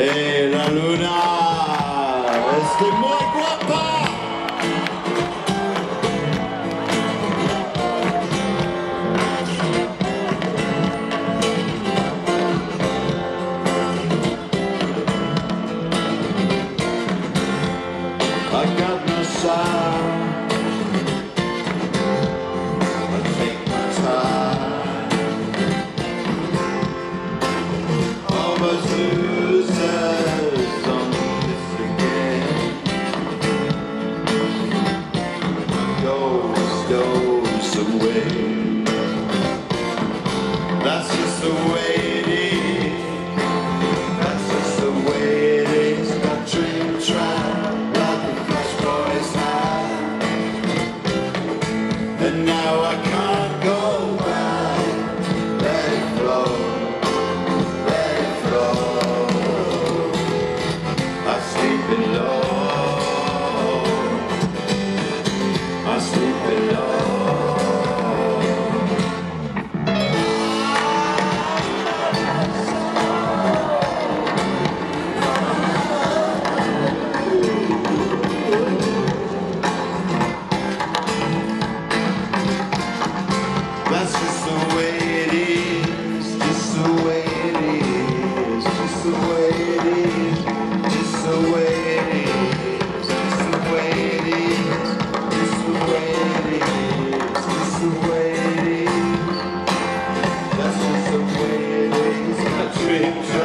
La luna es muy guapa. I got no sound. I take my time. Almost losers on this again. Goes away. That's just the way it is. That's just the way it is. I dream try. And now I can't go back. Let it flow, let it flow. I sleep alone, I sleep alone. That's just the way it is, just the way it is, just the way it is, just the way it is, just the way it is, just the way it is, just the way it is. That's just the way it is. I dream.